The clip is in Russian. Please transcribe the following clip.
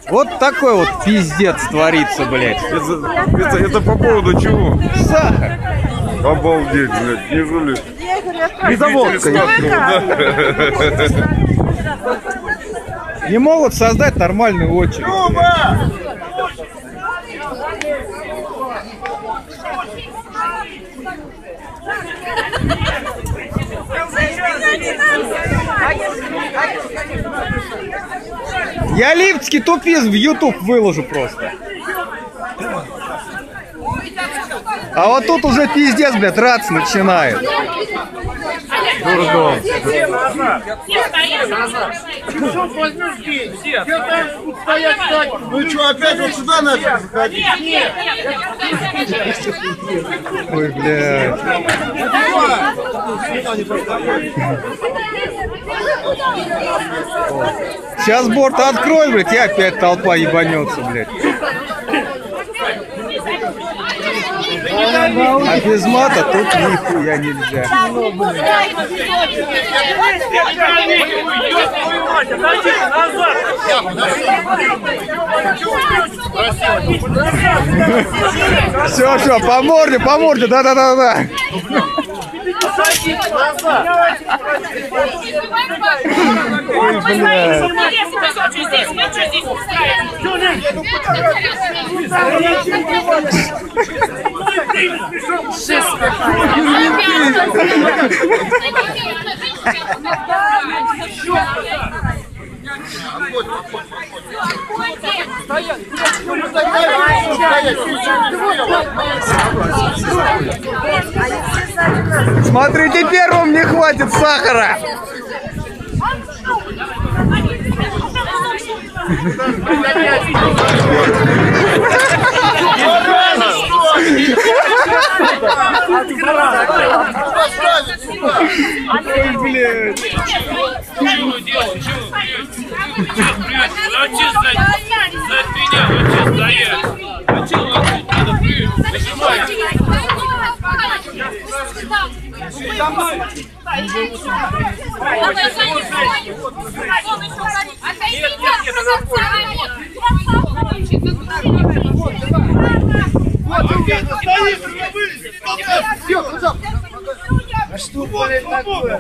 Вот такой вот пиздец творится, блядь. Это по поводу чего? Сахар. Обалдеть, блядь, не жули. И заводка. Не могут создать нормальную очередь. Я липецкий тупиз в YouTube выложу просто. А вот тут уже пиздец, блядь, драться начинает. Дурдом. Ну что, опять вот сюда начали заходить? Ой, блядь. Сейчас борт открой, блядь, и опять толпа ебанется, блядь. А без мата тут нихуя нельзя. Все, по морде, да. Ой, блядь. Смотрите, первым не хватит сахара. Ой, блядь. А что, блядь, такое?